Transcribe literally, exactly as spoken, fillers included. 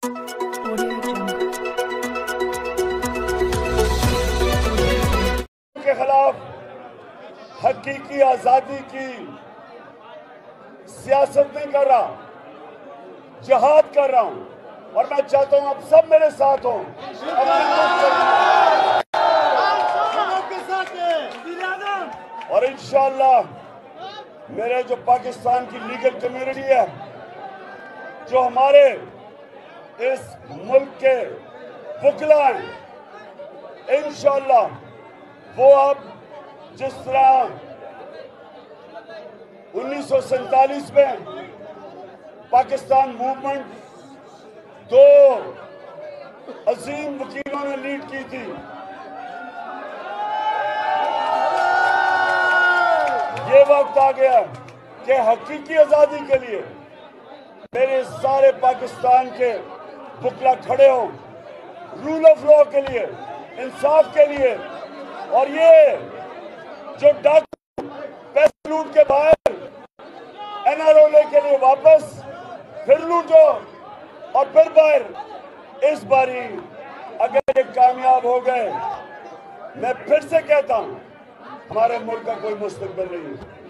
के खिलाफ हकीकी आजादी की सियासत नहीं कर रहा, जिहाद कर रहा हूं और मैं चाहता हूं आप सब मेरे साथ हो। और इंशाअल्लाह मेरे जो पाकिस्तान की लीगल कम्युनिटी है, जो हमारे इस मुल्क के वकील हैं, इंशाअल्लाह वो अब जिस तरह उन्नीस सौ सैतालीस में पाकिस्तान मूवमेंट दो अजीम वकीलों ने लीड की थी, ये वक्त आ गया कि हकीकी आजादी के लिए मेरे सारे पाकिस्तान के वकील खड़े हों, रूल ऑफ लॉ के लिए, इंसाफ के लिए। और ये जो डाकू पैसे लूट के बाहर एनआरओ के लिए वापस फिर लूटो और फिर बाहर, इस बारी अगर ये कामयाब हो गए, मैं फिर से कहता हूं हमारे मुल्क का कोई मुस्तकबिल नहीं है।